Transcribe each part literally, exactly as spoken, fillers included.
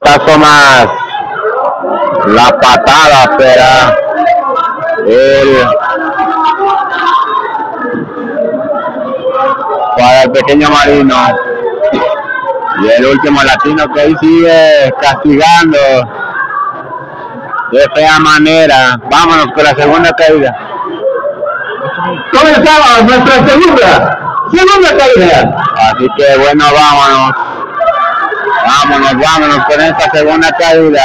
golpetazo más. La patada será el para el pequeño Marino. Y el último latino que ahí sigue castigando de fea manera. Vámonos con la segunda caída. Comenzamos nuestra segunda, segunda caída. Así que bueno, vámonos. Vámonos, vámonos con esta segunda caída.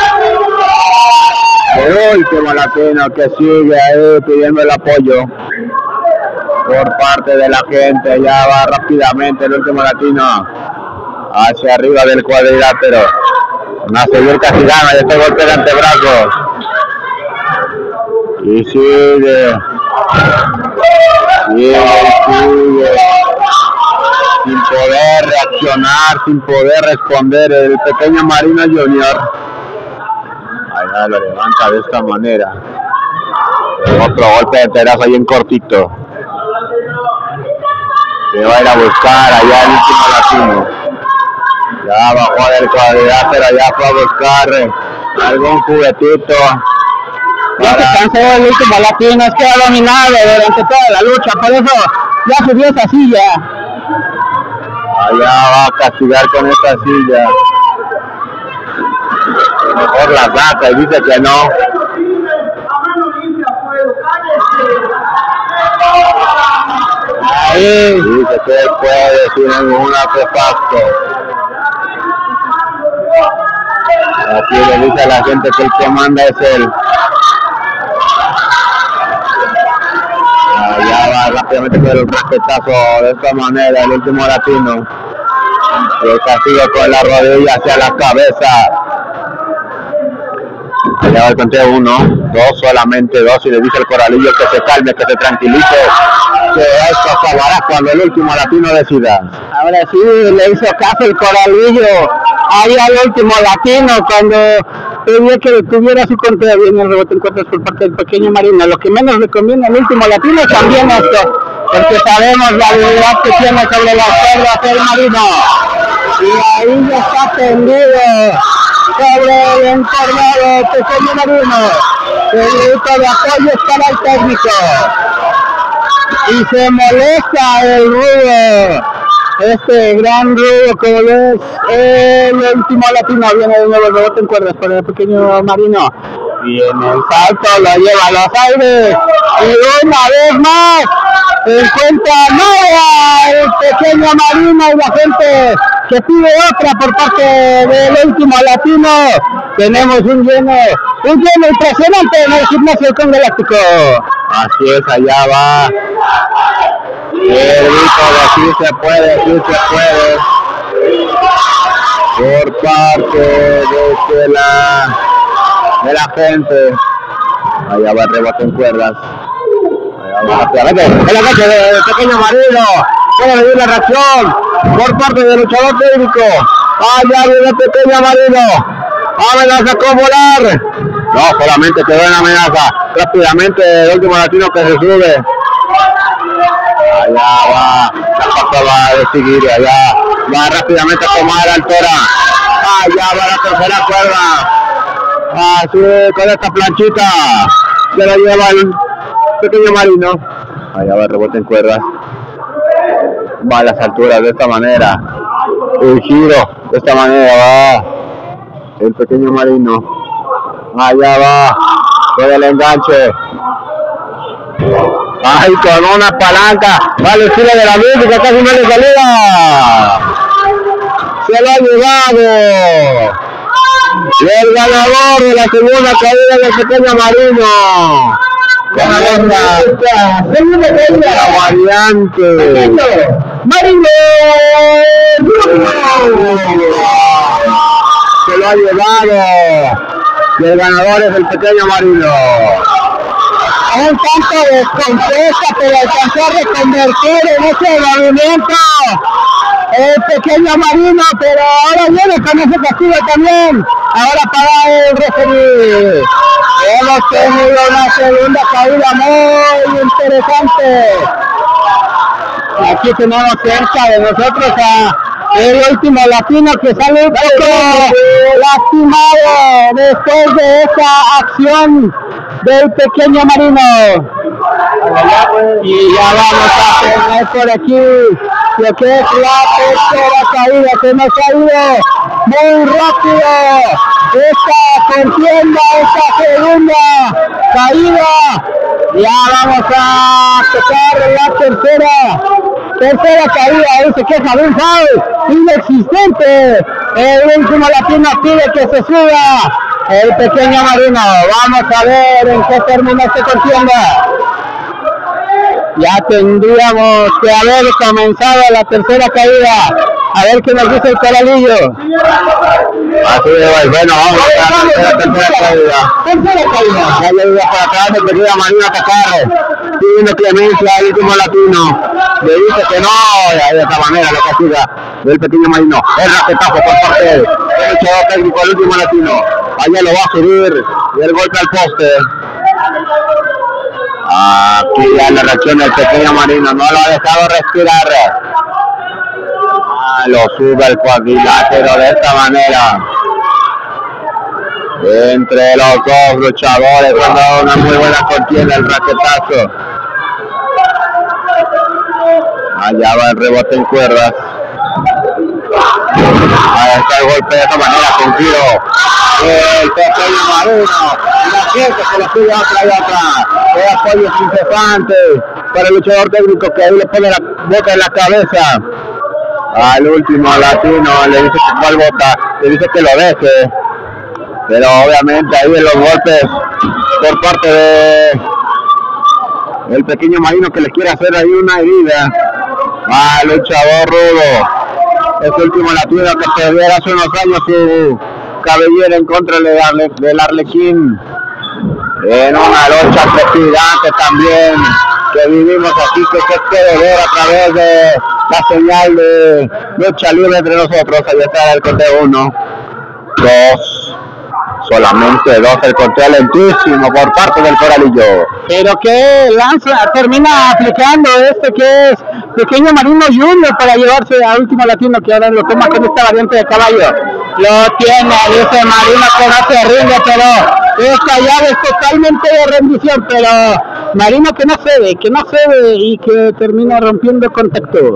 El último latino que sigue ahí pidiendo el apoyo por parte de la gente. Ya va rápidamente el último latino hacia arriba del cuadrilátero. A seguir castigando y este golpe de antebrazo. Y sigue. Sigue, sigue. Sin poder reaccionar, sin poder responder el pequeño Marino Junior. Allá lo levanta de esta manera. Otro golpe de antebrazo ahí en cortito. Se va a ir a buscar allá el último latino. Ya bajó del cuadrilátero, ya fue a buscar algún juguetito. Ya se cansó el último latino, es que ha dominado durante toda la lucha, por eso ya subió esa silla. Allá va a castigar con esta silla. Mejor la saca y dice que no. Ahí dice que él puede sin ningún artefacto. Aquí le dice a la gente que el que manda es él. Allá va rápidamente con el respetazo de esta manera el último latino. Que castiga con la rodilla hacia la cabeza. Allá va el conteo uno, dos, solamente dos, y le dice al Coralillo que se calme, que se tranquilice, que esto acabará cuando el último latino decida. Ahora sí, le hizo caso el Coralillo, ahí al último latino, cuando pedía que tuviera su conteo bien el rebote en cuentas por parte del pequeño Marino. Lo que menos le conviene al último latino es también esto, porque sabemos la habilidad que tiene sobre las cuerdas el Marino. Y ahí ya está tendido sobre el encarnado pequeño Marino. El grito de apoyo es para el técnico. Y se molesta el rudo. Este gran rudo como es el último latino. Viene de nuevo el rebote en cuerdas para el pequeño Marino. Viene el salto, lo lleva a los aires. Y una vez más encuentra nada el pequeño Marino y la gente que pide otra por parte del último latino. Tenemos un lleno, un lleno impresionante en el gimnasio con Galáctico. Así es, allá va. El grito de aquí se puede, aquí se puede. Por parte de la, de la gente. Allá va el rebote en cuerdas. Allá va rápidamente. El agache del pequeño Marino. Puede venir la reacción por parte del luchador técnico. Allá viene el pequeño Marino. Amenaza con volar. No, solamente quedó en amenaza. Rápidamente el último latino que se sube. Allá va. La pasta va a seguir. Allá va rápidamente a tomar altura. Allá va la tercera cuerda. Así con esta planchita. Se la lleva el pequeño Marino. Allá va el rebote en cuerdas. Va a las alturas de esta manera. El giro de esta manera va el pequeño Marino. Allá va con el enganche. Ay, con una palanca. Va al estilo de la música, casi no le salida. Se lo ha llevado. Y el ganador de la segunda caída del pequeño Marino. Ganador de la segunda caída. La variante. Marino. Se lo ha llevado. Y el ganador es el pequeño Marino. Un tanto descompuesta, pero alcanzó a reconvertir en ese movimiento el pequeño Marino, pero ahora viene con ese castigo también. Ahora para el referee. Hemos tenido una segunda caída muy interesante. Aquí tenemos cerca de nosotros a El último latino que sale un poco lastimado después de esta acción del pequeño Marino. Y ya vamos a tener por aquí lo que es la tercera caída, que nos ha ido muy rápido esta contienda, esta segunda caída. Ya vamos a tocar la tercera tercera caída. Dice que es un foul inexistente. El último latino pide que se suba el pequeño Marino. Vamos a ver en qué termina esta contienda. Ya tendríamos que haber comenzado la tercera caída. A ver qué nos dice el Coralillo. Así es, bueno, vamos a la tercera caída. Tercera caída. Ya le iba para atrás, el pequeño Marino a atacar. Pidiendo clemencia al último latino. Le dice que no, y de esta manera lo castiga el pequeño Marino. El raquetazo por parte del echador técnico del último latino. Allá lo va a subir y el golpe al poste. Aquí ya la reacción del pequeño Marino, no lo ha dejado respirar. Ah, lo sube el cuadrilátero de esta manera. Entre los dos luchadores han dado una muy buena contienda, el raquetazo. Allá va el rebote en cuerdas. Ahí está el golpe de esta manera, con tiro. El pequeño Marino. Y la gente se lo pide otra y otra. De apoyo incesante para el luchador técnico, que ahí le pone la bota en la cabeza. Al último latino le dice que cuál bota, le dice que lo deje. Pero obviamente ahí en los golpes por parte de el pequeño Marino, que le quiere hacer ahí una herida al luchador rudo. Este último latino que perdiera hace unos años su cabellera en contra de Arle, del Arlequín, en una lucha trepidante también que vivimos aquí, que se puede ver a través de la señal de lucha libre entre nosotros. Ahí está el conteo uno, dos, solamente dos, el conteo lentísimo por parte del Coralillo. Pero que lanza, termina aplicando este que es pequeño Marino Junior para llevarse al último latino, que ahora lo toma con esta variante de caballo. Lo tiene, dice Marino, que no se rinde, pero esta llave es totalmente de rendición, pero Marino que no cede, que no cede y que termina rompiendo contacto.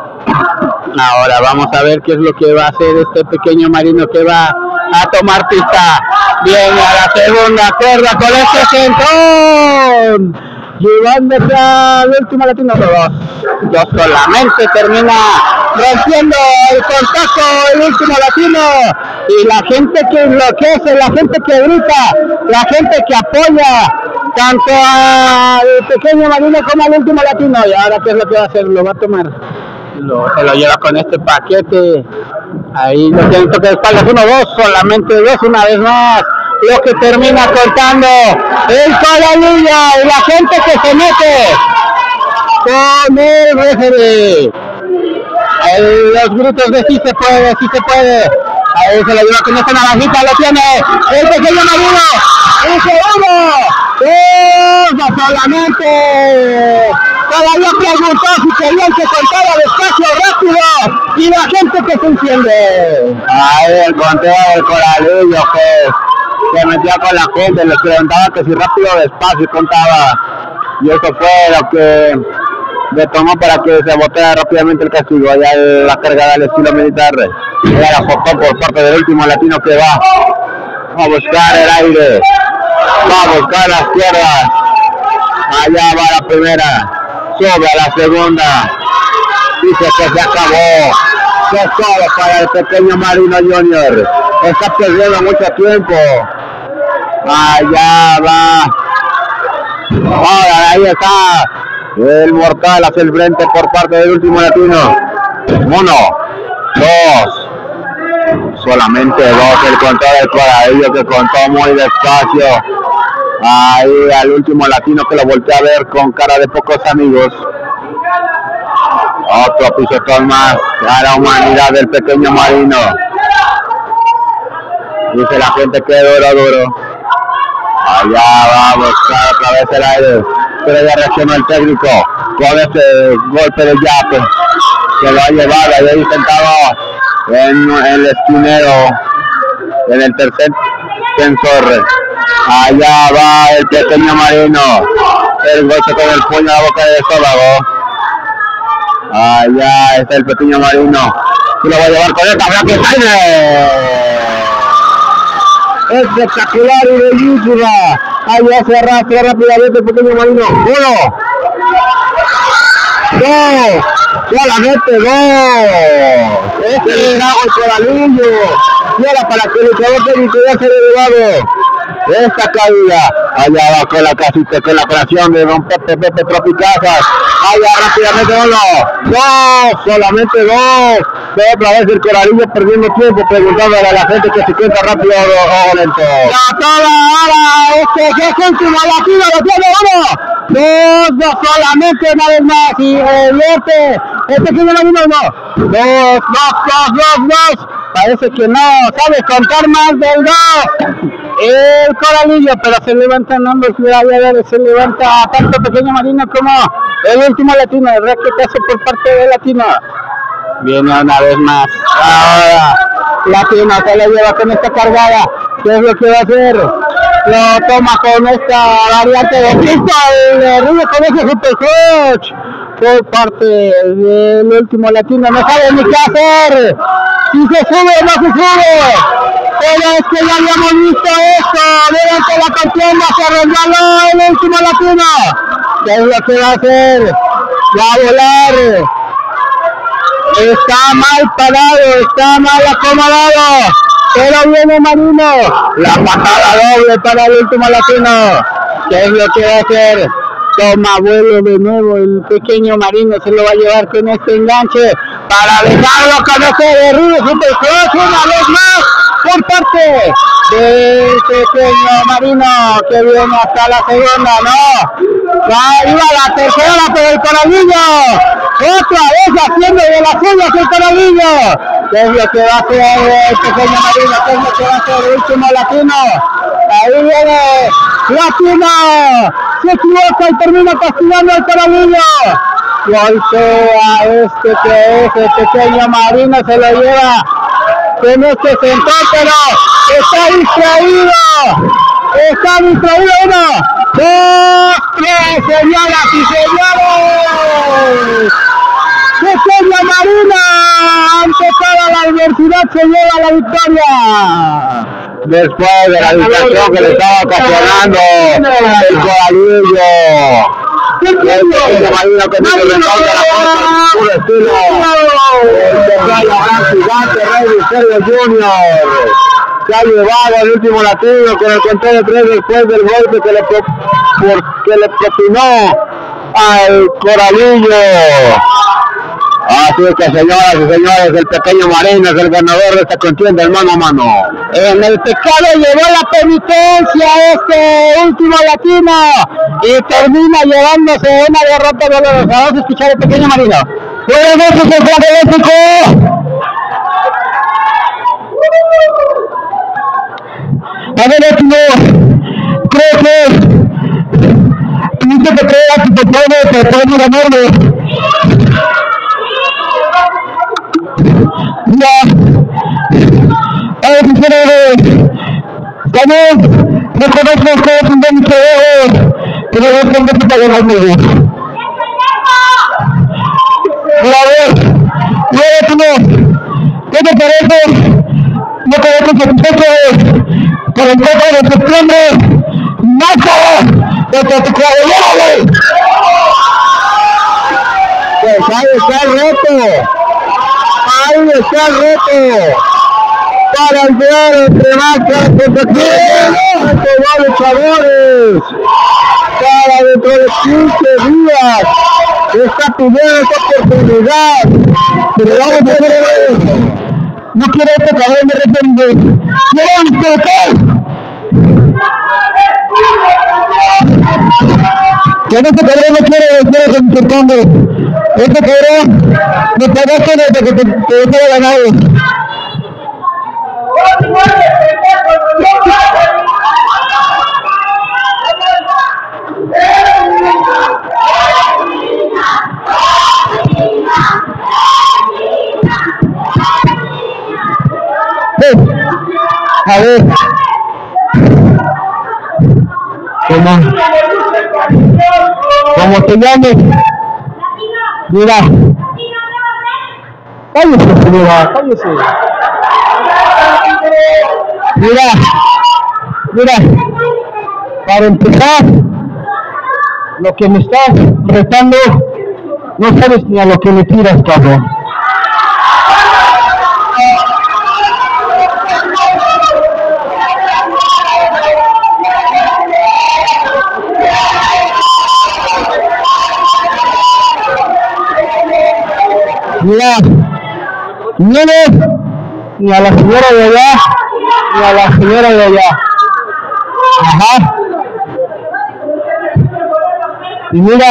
Ahora vamos a ver qué es lo que va a hacer este pequeño Marino, que va a tomar pista. Viene a la segunda cuerda con este centón, llevándose al último latino. Dos, dos solamente termina rompiendo el contacto el último latino, y la gente que enloquece, la gente que grita, la gente que apoya tanto al pequeño Marino como al último latino. Y ahora qué es lo que va a hacer, lo va a tomar, lo, se lo lleva con este paquete. Ahí lo tiene toque de espaldas, uno, dos, solamente dos, una vez más. Lo que termina cortando el Coralillo, y la gente que se mete con el referee. El, los gritos de sí se puede, sí se puede. Ahí se lo lleva con esta naranjita, lo tiene el pequeño Marino. Dice uno, dos, solamente. Todavía preguntó si querían que cortara despacio rápido, y la gente que se enciende. Ahí el conteo del Coralillo que se metía con la gente, les preguntaba que si rápido o despacio contaba, y eso fue lo que le tomó para que se botara rápidamente el castigo. Allá la cargada del estilo militar, era la foto por parte del último latino, que va a buscar el aire, va a buscar las piernas. Allá va la primera, sube a la segunda, dice que se acabó, que es todo para el pequeño Marino Junior, está perdiendo mucho tiempo. Allá va, ahora ahí está el mortal hacia el frente por parte del último latino. Uno, dos, solamente dos, el conteo del Coralillo, que contó muy despacio. Ahí al último latino, que lo voltea a ver con cara de pocos amigos. Otro pisotón más a la humanidad del pequeño Marino. Dice la gente que duro, duro. Allá va a buscar otra vez el aire, pero ya reaccionó el técnico con este golpe de jab. que lo ha llevado ahí sentado en, en el esquinero, en el tercer sensor. Allá va el pequeño Marino, el golpe con el puño a la boca del estómago. Allá está el pequeño Marino, se lo va a llevar con esta Frankenstein. Espectacular y bellísima. Allá se arrastra rápidamente el pequeño Marino. Uno, dos, solamente dos. Este es el coralillo. Y ahora para que el luchador técnico ya se haya llevado esta caída. Allá va con la casita, con la operación de don Pepe Pepe Tropicazas. Allá rápidamente uno, dos, solamente dos. Otra vez el coralillo perdiendo tiempo preguntándole a la gente que se cuenta rápido o lento. La toda ahora, este que es último latino, lo tiene uno. Dos, dos solamente una vez más y revierte. Este que no vino uno. Dos, dos, dos, dos, dos. Parece que no sabe contar más del dos. El coralillo, pero se levantan ambos, mira, se levanta tanto pequeño Marino como el último latino, el raquetazo por parte del latino. Viene una vez más. Ahora, latino se lo lleva con esta cargada. ¿Qué es lo que va a hacer? Lo toma con esta variante de pista, el Rubio con ese super clutch por parte del último latino. No sabe ni qué hacer. Si se sube o no se sube. Pero es que ya habíamos visto esto. Durante la contienda se resbaló el último latino. ¿Qué es lo que va a hacer? Va a volar. Está mal parado, está mal acomodado. Pero viene Marino. La patada doble para el último latino. ¿Qué es lo que va a hacer? Toma vuelo de nuevo el pequeño Marino, se lo va a llevar con este enganche para dejarlo con este derribo super cross una vez más por parte del pequeño Marino que viene hasta la segunda, no, ahí va la tercera, pero el coralillo otra vez haciendo de las suyas el coralillo. ¿Qué es lo que va a hacer el pequeño Marino? ¿Qué es lo que va a hacer el último latino? Ahí viene latino, se equivoca y termina castigando al coralillo. Golpea este que es el pequeño Marino, se lo lleva con este sentón, pero está distraído. Está distraído uno, dos, tres, señoras y señores. Pequeña Marina, ante toda la adversidad, se lleva la victoria. Después de la distracción que le estaba ocasionando el coralillo. Pequeña Marina con el retorno de la puro estilo. El pequeño gran gigante Rey Misterio junior Se ha llevado al último latino con el conteo de tres después del golpe que le, pro, por, que le propinó al coralillo. Así es que, señoras y señores, el pequeño Marino es el ganador de esta contienda, el mano a mano. En el pecado llevó la penitencia este último latino y termina llevándose una derrota dolorosa. Vamos a escuchar al pequeño Marino. Buenas noches, el Flaco Eléctrico. A ver, latino, creo que tuviste que creer a tu papá para poder ganarlo. Ya, a ver, quisiera ver, también reconozco que es un buen trabajo, pero es un buen trabajo conmigo. A ver, ya tú, ¿qué te parece? No te dejes satisfecho por el cuatro de septiembre, ¡Naco! ¡De tu cuadro! Pues ahí está el reto. Ahí está el reto para el duelo entre Máscara contra Quién, de luchadores, para dentro de quince días está pidiendo esta oportunidad, pero vamos a ver, no quiero este cabrón de repente, quiero un total, que no este cabrón no quiere decir que me intercambio. Este cabrón me pagaste desde que te, te estaba ganado. A ver. ¿Cómo? ¿Cómo te llames? Mira. Cállese, señora, cállese. Mira. Mira. Para empezar, lo que me estás retando, no sabes ni a lo que le tiras, cabrón. Mira, no ni a la señora de allá, ni a la señora de allá. Ajá. Y mira,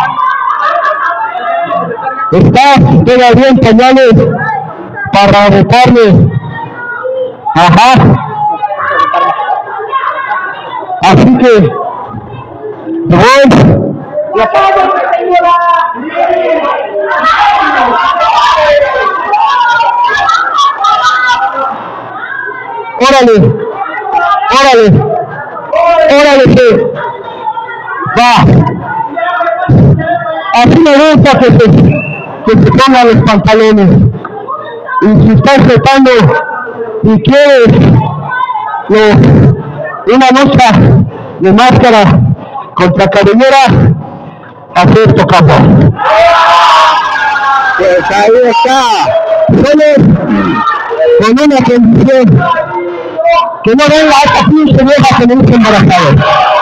estás todavía en pañales para retarme. Ajá. Así que, voy. Órale, órale, órale, que va. Así me gusta que se, que se pongan los pantalones. Y si estás tratando y quieres lo, una lucha de máscara contra cabellera, haz esto, cabrón. Pues ahí está. Solo con una condición. Que no venga esta pinche vieja que me dice embarazado.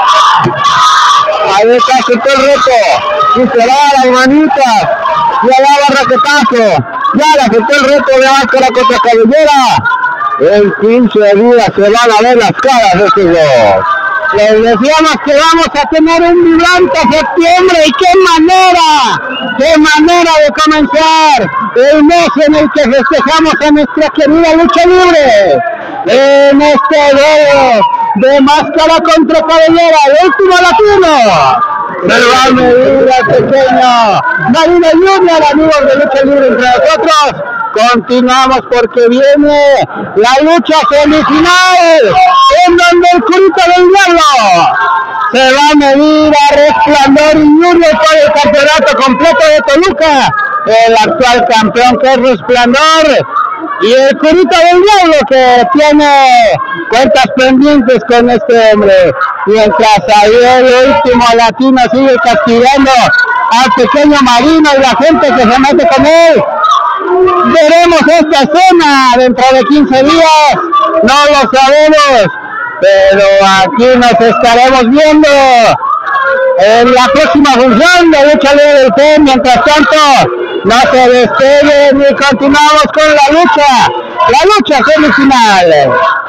Ahí está, quitó el reto. Y se va a las manitas. Ya daba raquetazo. Ya la quitó el reto de máscara contra cabellera. En quince días se van a ver las caras de estos dos. Les decíamos que vamos a tener un vibrante septiembre. ¿Y qué manera? ¡Qué manera de comenzar! El mes en el que festejamos a nuestra querida lucha libre. En este duelo de máscara contra cabellera, el último latino. Pero va a medir al pequeño Marino Junior, amigos de lucha libre entre nosotros. Continuamos porque viene la lucha semifinal, en donde el Curita del Diablo se va a medir a Resplandor y Junior por el campeonato completo de Toluca. El actual campeón que es Resplandor. Y el Curita del Diablo que tiene cuentas pendientes con este hombre. Mientras ahí el último latino sigue castigando al pequeño Marino y la gente que se mete con él. Veremos esta escena dentro de quince días, no lo sabemos, pero aquí nos estaremos viendo en la próxima función de Lucha Libre del P E M. Mientras tanto, no se despeguen y continuamos con la lucha, la lucha semifinal.